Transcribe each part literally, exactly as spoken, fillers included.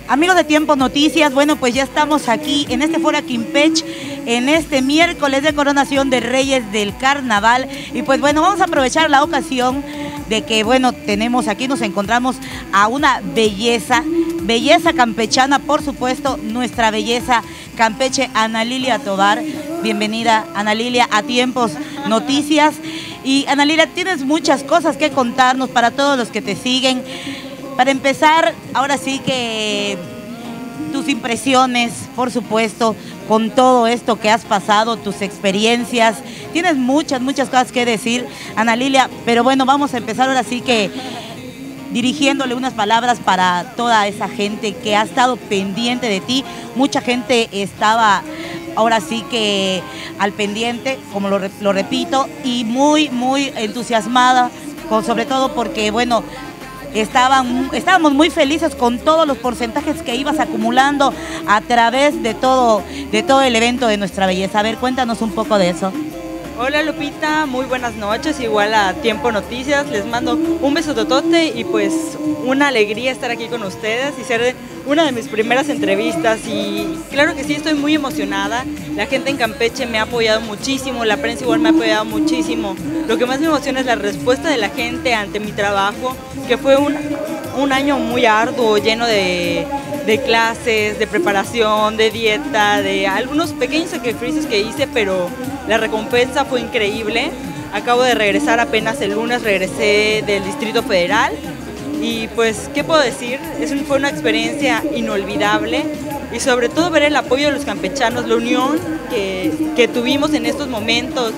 Amigos de Tiempo Noticias, bueno, pues ya estamos aquí en este Foro Quimpech, en este miércoles de coronación de Reyes del Carnaval. Y pues bueno, vamos a aprovechar la ocasión de que, bueno, tenemos aquí, nos encontramos a una belleza, belleza campechana, por supuesto, nuestra belleza campeche, Ana Lilia Tovar. Bienvenida, Ana Lilia, a Tiempos Noticias. Y Ana Lilia, tienes muchas cosas que contarnos para todos los que te siguen. Para empezar, ahora sí que tus impresiones, por supuesto, con todo esto que has pasado, tus experiencias. Tienes muchas, muchas cosas que decir, Ana Lilia, pero bueno, vamos a empezar ahora sí que dirigiéndole unas palabras para toda esa gente que ha estado pendiente de ti. Mucha gente estaba ahora sí que al pendiente, como lo, lo repito, y muy, muy entusiasmada, con, sobre todo porque, bueno, Estaban, estábamos muy felices con todos los porcentajes que ibas acumulando a través de todo, de todo el evento de Nuestra Belleza. A ver, cuéntanos un poco de eso. Hola Lupita, muy buenas noches, igual a Tiempo Noticias, les mando un beso totote y pues una alegría estar aquí con ustedes y ser una de mis primeras entrevistas. Y claro que sí, estoy muy emocionada, la gente en Campeche me ha apoyado muchísimo, la prensa igual me ha apoyado muchísimo. Lo que más me emociona es la respuesta de la gente ante mi trabajo, que fue un, un año muy arduo, lleno de, de clases, de preparación, de dieta, de algunos pequeños sacrificios que hice, pero la recompensa fue increíble. Acabo de regresar apenas el lunes, regresé del Distrito Federal y pues, ¿qué puedo decir? Es un, fue una experiencia inolvidable y sobre todo ver el apoyo de los campechanos, la unión que, que tuvimos en estos momentos.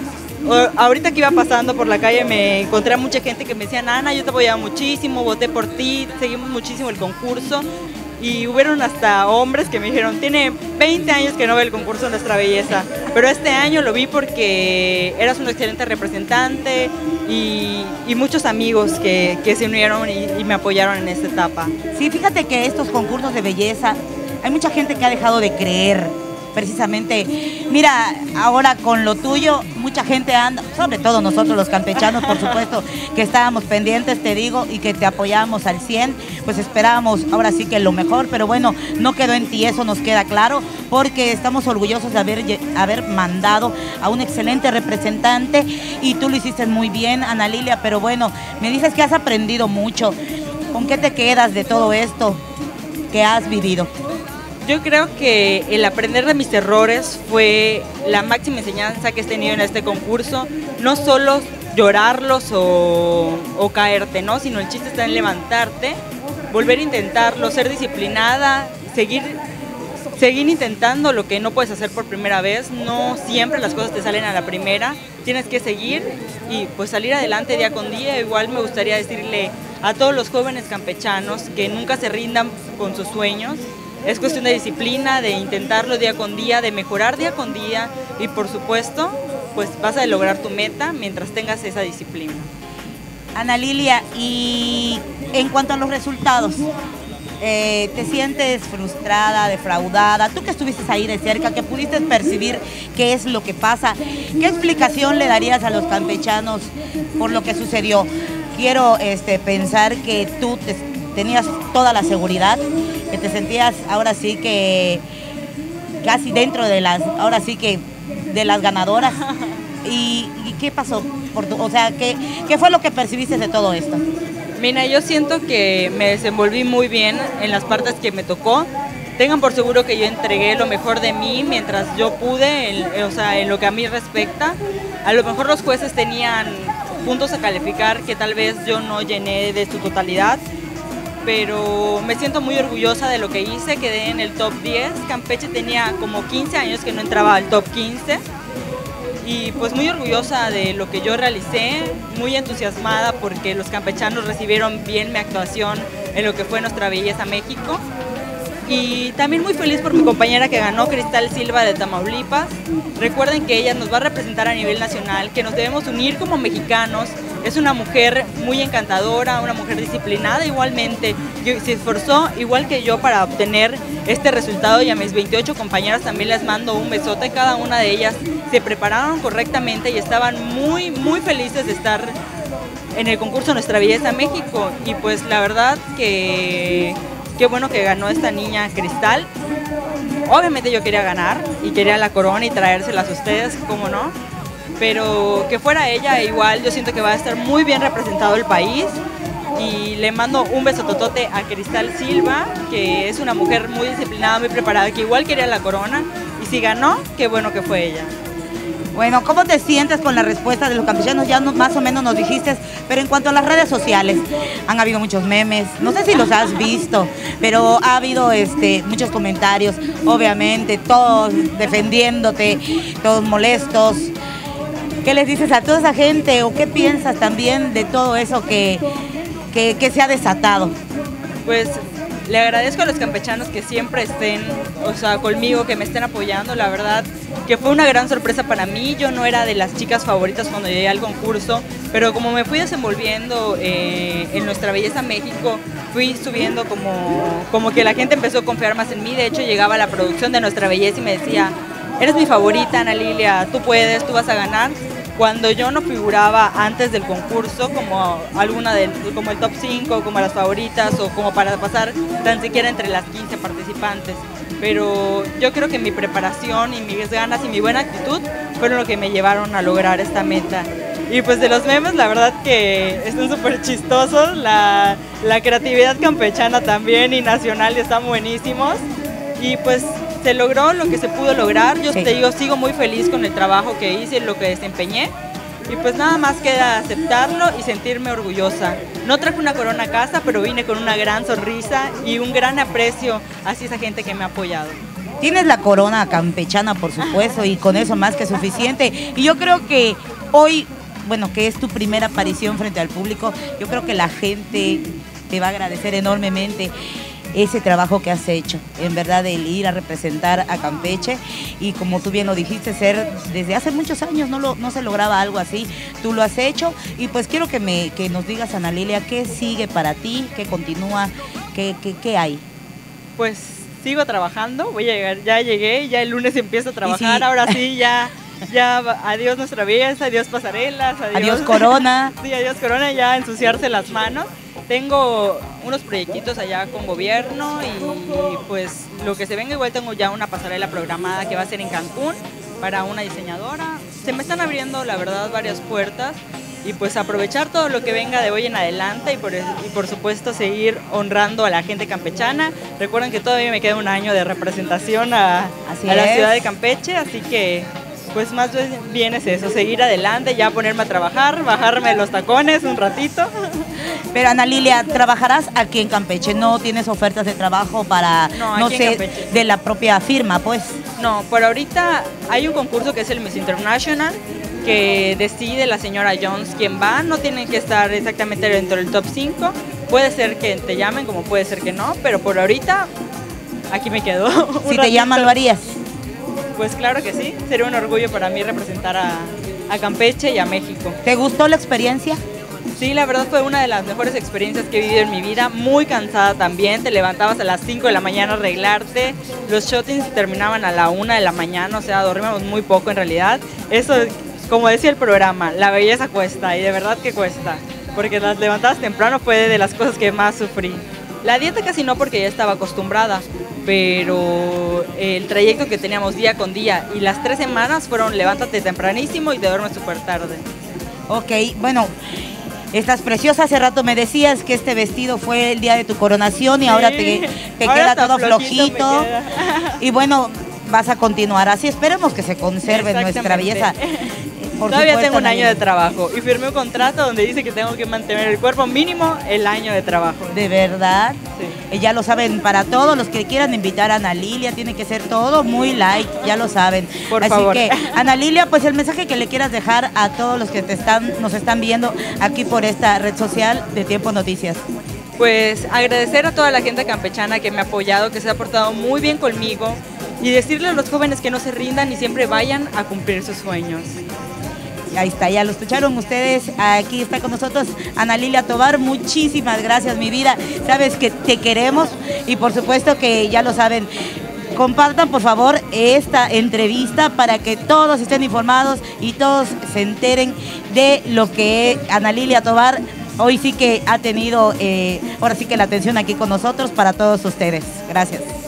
Ahorita que iba pasando por la calle me encontré a mucha gente que me decía, Ana, yo te apoyaba muchísimo, voté por ti, seguimos muchísimo el concurso. Y hubieron hasta hombres que me dijeron, tiene veinte años que no ve el concurso Nuestra Belleza, pero este año lo vi porque eras un excelente representante y, y muchos amigos que, que se unieron y, y me apoyaron en esta etapa. Sí, fíjate que estos concursos de belleza, hay mucha gente que ha dejado de creer. Precisamente, mira, ahora con lo tuyo, mucha gente anda, sobre todo nosotros los campechanos, por supuesto, que estábamos pendientes, te digo, y que te apoyamos al cien, pues esperábamos ahora sí que lo mejor, pero bueno, no quedó en ti, eso nos queda claro, porque estamos orgullosos de haber, haber mandado a un excelente representante, y tú lo hiciste muy bien, Ana Lilia, pero bueno, me dices que has aprendido mucho. ¿Con qué te quedas de todo esto que has vivido? Yo creo que el aprender de mis errores fue la máxima enseñanza que he tenido en este concurso. No solo llorarlos o, o caerte, ¿no? Sino el chiste está en levantarte, volver a intentarlo, ser disciplinada, seguir, seguir intentando lo que no puedes hacer por primera vez. No siempre las cosas te salen a la primera, tienes que seguir y pues salir adelante día con día. Igual me gustaría decirle a todos los jóvenes campechanos que nunca se rindan con sus sueños. Es cuestión de disciplina, de intentarlo día con día, de mejorar día con día y por supuesto, pues vas a lograr tu meta mientras tengas esa disciplina. Ana Lilia, y en cuanto a los resultados, eh, ¿te sientes frustrada, defraudada? Tú que estuviste ahí de cerca, que pudiste percibir qué es lo que pasa, ¿qué explicación le darías a los campechanos por lo que sucedió? Quiero este, pensar que tú te, tenías toda la seguridad, que te sentías ahora sí que casi dentro de las, ahora sí que de las ganadoras. ¿Y, y qué pasó? Por tu, o sea, ¿qué, ¿qué fue lo que percibiste de todo esto? Mira, yo siento que me desenvolví muy bien en las partes que me tocó. Tengan por seguro que yo entregué lo mejor de mí mientras yo pude, en, o sea, en lo que a mí respecta. A lo mejor los jueces tenían puntos a calificar que tal vez yo no llené de su totalidad, pero me siento muy orgullosa de lo que hice, quedé en el top diez, Campeche tenía como quince años que no entraba al top quince, y pues muy orgullosa de lo que yo realicé, muy entusiasmada porque los campechanos recibieron bien mi actuación en lo que fue Nuestra Belleza México, y también muy feliz por mi compañera que ganó, Cristal Silva de Tamaulipas. Recuerden que ella nos va a representar a nivel nacional, que nos debemos unir como mexicanos. Es una mujer muy encantadora, una mujer disciplinada igualmente, que se esforzó igual que yo para obtener este resultado, y a mis veintiocho compañeras también les mando un besote. Cada una de ellas se prepararon correctamente y estaban muy, muy felices de estar en el concurso Nuestra Belleza México, y pues la verdad que qué bueno que ganó esta niña Cristal. Obviamente yo quería ganar y quería la corona y traérselas a ustedes, cómo no, pero que fuera ella, igual yo siento que va a estar muy bien representado el país. Y le mando un beso totote a Cristal Silva, que es una mujer muy disciplinada, muy preparada, que igual quería la corona, y si ganó, qué bueno que fue ella. Bueno, ¿cómo te sientes con la respuesta de los campechanos? Ya no, más o menos nos dijiste, pero en cuanto a las redes sociales, han habido muchos memes, no sé si los has visto, pero ha habido este, muchos comentarios, obviamente, todos defendiéndote, todos molestos. ¿Qué les dices a toda esa gente o qué piensas también de todo eso que... Que, que se ha desatado? Pues le agradezco a los campechanos que siempre estén, o sea, conmigo, que me estén apoyando. La verdad que fue una gran sorpresa para mí. Yo no era de las chicas favoritas cuando llegué al concurso, pero como me fui desenvolviendo eh, en Nuestra Belleza México, fui subiendo como, como que la gente empezó a confiar más en mí. De hecho, llegaba a la producción de Nuestra Belleza y me decía, eres mi favorita, Ana Lilia, tú puedes, tú vas a ganar. Cuando yo no figuraba antes del concurso como alguna del, como el top cinco, como las favoritas o como para pasar tan siquiera entre las quince participantes. Pero yo creo que mi preparación y mis ganas y mi buena actitud fueron lo que me llevaron a lograr esta meta. Y pues de los memes, la verdad que están súper chistosos, la, la creatividad campechana también y nacional están buenísimos. Y pues se logró lo que se pudo lograr. Yo sí. te digo, sigo muy feliz con el trabajo que hice, lo que desempeñé. Y pues nada más queda aceptarlo y sentirme orgullosa. No traje una corona a casa, pero vine con una gran sonrisa y un gran aprecio hacia esa gente que me ha apoyado. Tienes la corona campechana, por supuesto, y con eso más que suficiente. Y yo creo que hoy, bueno, que es tu primera aparición frente al público, yo creo que la gente te va a agradecer enormemente ese trabajo que has hecho, en verdad, el ir a representar a Campeche y como tú bien lo dijiste, ser desde hace muchos años no, lo, no se lograba algo así, tú lo has hecho y pues quiero que, me, que nos digas, Ana Lilia, ¿qué sigue para ti? ¿Qué continúa? ¿Qué, qué, qué hay? Pues sigo trabajando, voy a llegar, ya llegué, ya el lunes empiezo a trabajar, sí. ahora sí, ya... Ya, adiós Nuestra Belleza, adiós pasarelas, adiós, adiós corona. Sí, adiós corona, ya ensuciarse las manos. Tengo unos proyectitos allá con gobierno y pues lo que se venga, igual tengo ya una pasarela programada que va a ser en Cancún para una diseñadora. Se me están abriendo, la verdad, varias puertas y pues aprovechar todo lo que venga de hoy en adelante y por, y por supuesto seguir honrando a la gente campechana. Recuerden que todavía me queda un año de representación a, a la ciudad de Campeche, así que... Pues más bien es eso, seguir adelante, ya ponerme a trabajar, bajarme los tacones un ratito. Pero Ana Lilia, ¿trabajarás aquí en Campeche? ¿No tienes ofertas de trabajo para, no, no sé, de la propia firma, pues? No, por ahorita hay un concurso que es el Miss International, que decide la señora Jones quién va, no tienen que estar exactamente dentro del top cinco, puede ser que te llamen como puede ser que no, pero por ahorita aquí me quedo. Si te llaman, ¿lo harías? Pues claro que sí, sería un orgullo para mí representar a, a Campeche y a México. ¿Te gustó la experiencia? Sí, la verdad fue una de las mejores experiencias que he vivido en mi vida, muy cansada también, te levantabas a las cinco de la mañana a arreglarte, los shotings terminaban a la una de la mañana, o sea, dormíamos muy poco en realidad. Eso, como decía el programa, la belleza cuesta y de verdad que cuesta, porque las levantadas temprano fue de las cosas que más sufrí. La dieta casi no porque ya estaba acostumbrada, pero el trayecto que teníamos día con día y las tres semanas fueron levántate tempranísimo y te duermes súper tarde. Ok, bueno, estás preciosa. Hace rato me decías que este vestido fue el día de tu coronación y sí, ahora te, te ahora queda todo flojito. flojito y bueno, vas a continuar así. Esperemos que se conserve nuestra belleza. Por Todavía supuesto, tengo un año de trabajo y firmé un contrato donde dice que tengo que mantener el cuerpo mínimo el año de trabajo. ¿De verdad? Sí. Ya lo saben, para todos los que quieran invitar a Ana Lilia, tiene que ser todo muy light, ya lo saben. Por Así favor. que, Ana Lilia, pues el mensaje que le quieras dejar a todos los que te están, nos están viendo aquí por esta red social de Tiempo Noticias. Pues agradecer a toda la gente campechana que me ha apoyado, que se ha portado muy bien conmigo y decirle a los jóvenes que no se rindan y siempre vayan a cumplir sus sueños. Ahí está, ya lo escucharon ustedes, aquí está con nosotros Ana Lilia Tovar, muchísimas gracias mi vida, sabes que te queremos y por supuesto que ya lo saben, compartan por favor esta entrevista para que todos estén informados y todos se enteren de lo que Ana Lilia Tovar hoy sí que ha tenido, eh, ahora sí que la atención aquí con nosotros para todos ustedes. Gracias.